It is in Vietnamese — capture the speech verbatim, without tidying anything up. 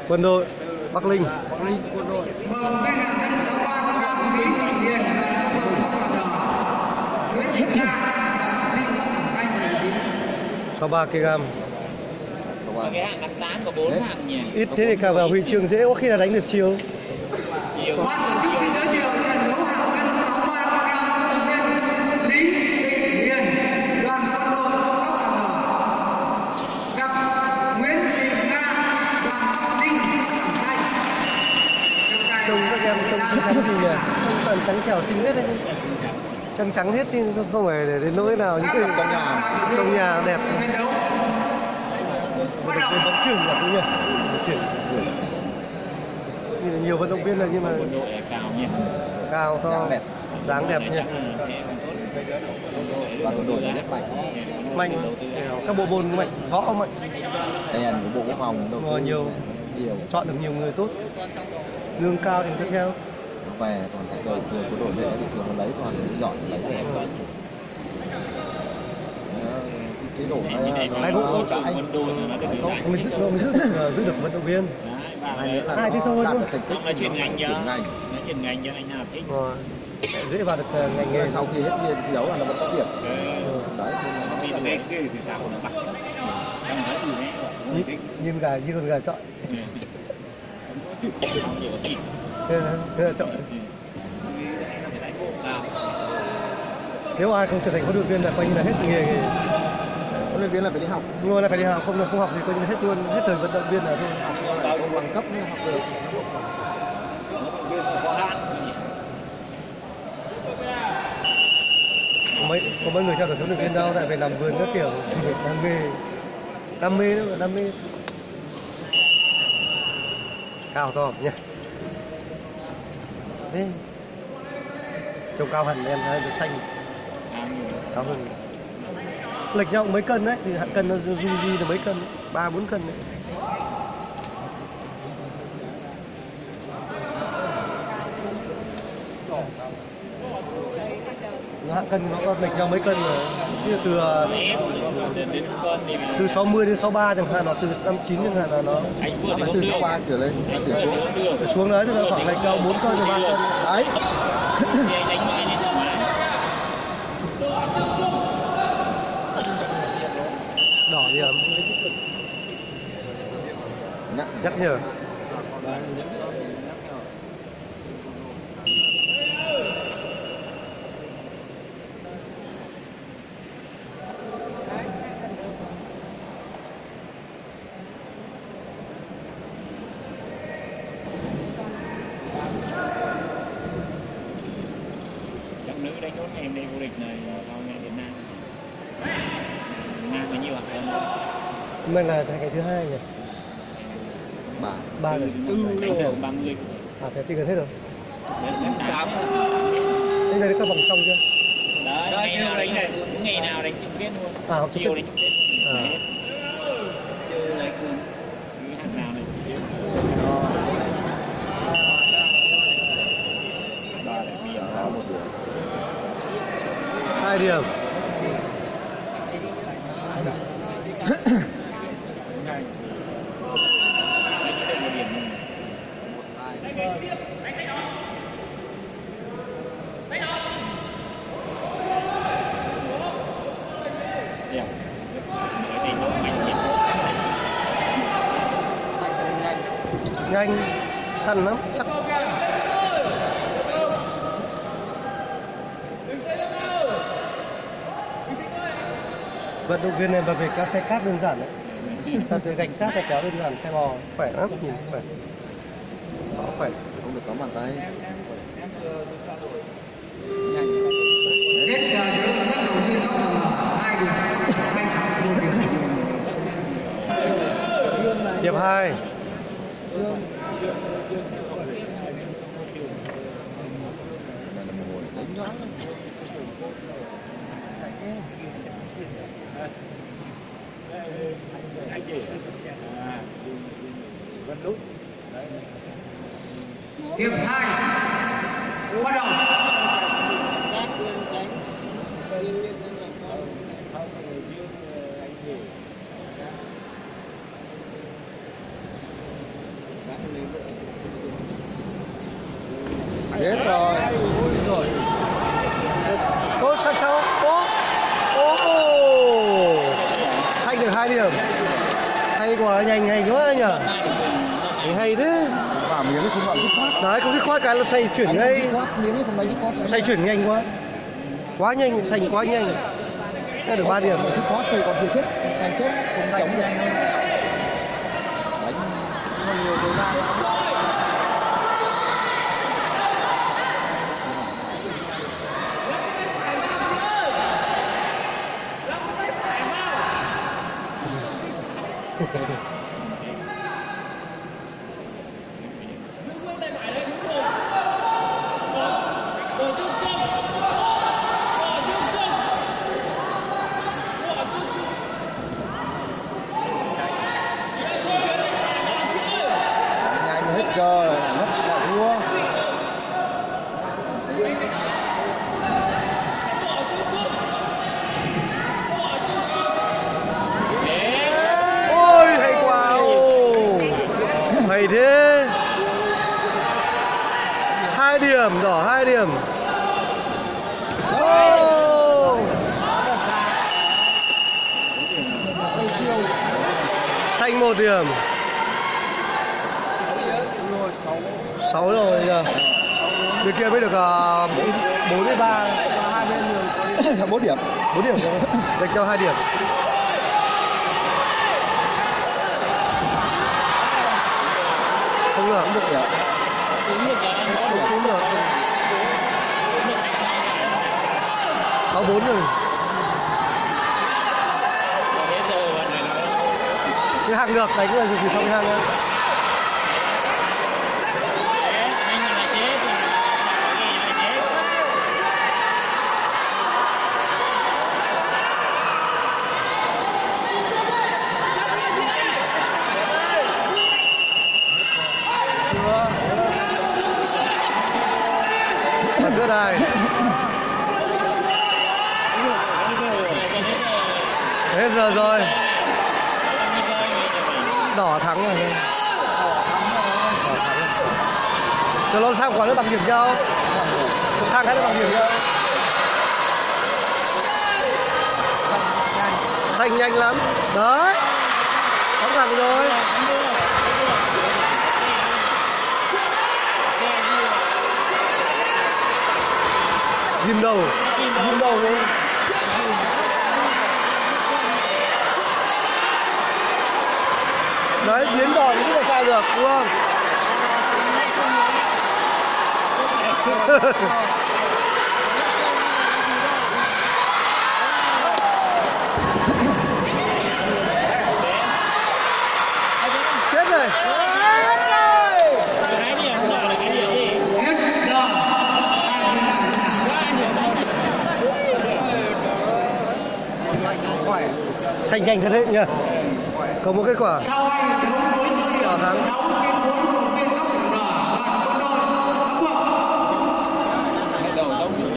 Quân đội Bắc Linh. Bắc Linh quân đội. Vâng, đây là cân sáu ba kg Lý Thị Hiền và quân đội Bắc Đỏ. Nguyễn Thị Nga và Ninh Bắc Thẩm Thanh là gì? sáu ba ki lô gam. Cái hạng năm tám có bốn hạng nhỉ? Ít thế thì cả vào huy chương dễ, có khi là đánh được chiều. Chiều. Ban tổ chức xin giới thiệu trận đấu hạng cân sáu ba ki lô gam vận động viên Lý Thị Hiền, đoàn quân đội Bắc Đỏ gặp Nguyễn Thị Nga, đoàn Ninh Bắc Thẩm Thanh. Trông các em trông trắng gì nhỉ? Trông toàn trắng trẻo xinh hết đấy. Trắng trắng hết chứ không phải để đến nỗi nào những cái trong nhà trong nhà đẹp. Vận động viên bóng chuyền là cũng nhỉ? Chuyển. Nhiều vận động viên là nhưng mà quân đội cao nhỉ? Cao to, đẹp, dáng đẹp nhỉ? Và quân đội rất mạnh. Mạnh, các bộ môn mạnh, võ mạnh. Đèn của Bộ Quốc phòng đầu tư nhiều, nhiều, chọn được nhiều người tốt, lương cao thì tiếp theo. Về còn cái đời thường của đội về thì thường nó lấy còn dọn lấy về toàn chế độ hai cũng không chạy, mình giữ mình giữ giữ được vận động viên. Hai thế thôi luôn. Xong là chuyển ngành cho, nó chuyển ngành cho anh nào thích. Dễ vào được ngành nghề. Sau khi hết niên thi đấu là nó vẫn có việc. Đấy. Vì nó ghét cái thì sao nó bắt. Không thấy gì đấy. Nhìn gà như con gà chọi. Thế là chọi. Nếu ai không trở thành huấn luyện viên là coi như là hết nghề. Huấn luyện viên là phải đi học. Đúng rồi, là phải đi học, không là không học thì coi như là hết luôn, hết thời vận động viên là thôi. Học là không bằng cấp mới học được. Vận động viên có hạn. Có mấy có mấy người theo đuổi huấn luyện viên đâu, lại về làm vườn các kiểu, đam mê, đam mê đó, đam mê. Cao to nhỉ. Thế trông cao hẳn em thấy nó xanh, cao hơn. Lệch nhau mấy cân đấy, thì hạng cân nó du di là mấy cân, ba bốn cân đấy. Hạng cân nó có lệch nhau mấy cân rồi. Từ từ sáu mươi đến sáu mươi ba chẳng hạn, nó từ năm mươi chín chẳng hạn là nó phải từ sáu mươi ba trở lên, trở xuống. Trở xuống đấy thì nó khoảng lệch nhau bốn cân đến ba cân. Đấy. Đỏ điểm. Nhắc nhở. Trận nữ đánh nốt ngày hôm nay vô địch này sau ngày Việt Nam. Việt Nam có nhiều hạng cân. Hôm nay là ngày thứ hai nhỉ? Ba. Ba rồi. Tư ba mươi. À thế thì gần hết rồi. Tám. Đây này các vòng trong chưa? Đấy, ngày nào đánh này, ngày nào đánh chung kết luôn. À, chiều đánh chung kết luôn. À. Chiều đánh cùng. Cái hạng nào này? Ba này bây giờ là một điểm. Hai điểm. Nhanh, săn lắm, chắc. Vận động viên này mà về các xe cát đơn giản đấy. Ta tới gạch cát là kéo đơn giản, xe bò khỏe lắm, nhìn khỏe. Đó, khỏe. Không được có bàn tay. Kết trận đấu vận động viên Bắc Đỏ hai điểm, hai thắng một điểm. Hiệp hai. Hiệp hai bắt đầu. Chết rồi. Rồi. Ô sao sao? Ô. Ô. Xanh được hai điểm. Hay quá, nhanh nhanh quá nhỉ. Hay thế. Và miếng không gọi dứt khoát. Đấy, không dứt khoát cái là xoay chuyển ngay. Miếng không nói dứt khoát. Xoay chuyển nhanh quá. Quá nhanh, xanh quá nhanh. Đã được ba điểm. Dứt khoát thì còn chưa chết, xanh chết, không chống được. Đánh không nhiều thời gian. Nhanh hết giờ rồi, mất bỏ thua. Ôi hay quá. Ô. Hay thế. Hai điểm, đỏ hai điểm. Ô. Xanh một điểm. Sáu rồi giờ. Bên kia mới được bốn mươi ba. Hai bên nhiều. bốn điểm. bốn điểm rồi. Dành cho hai điểm. Không được, không được nhỉ? Đúng được rồi, anh có được. Không được. Đúng được xanh xanh này. sáu bốn rồi. Rồi hết rồi bạn này nói. Cái hàng ngược đánh rồi thì xong cái hàng nữa. Xanh là chết, cái này là chết. Phạt cướp này. Hết giờ rồi. Đỏ thắng rồi. Đỏ thắng rồi. Từ lâu sang quả nó bằng điểm nhau. Sang cái nó bằng điểm nhau. Xanh nhanh lắm. Đấy. Thắng thẳng rồi. Dìm đầu. Dìm đầu đi. Đấy, biến đòn cũng là sao được, đúng không? Chết rồi. Cái điểm không đỏ là cái điểm gì? Hết giờ. Xanh nhanh thật đấy nhỉ. Có một kết quả. Sau hai đấu với số điểm Đỏ thắng. sáu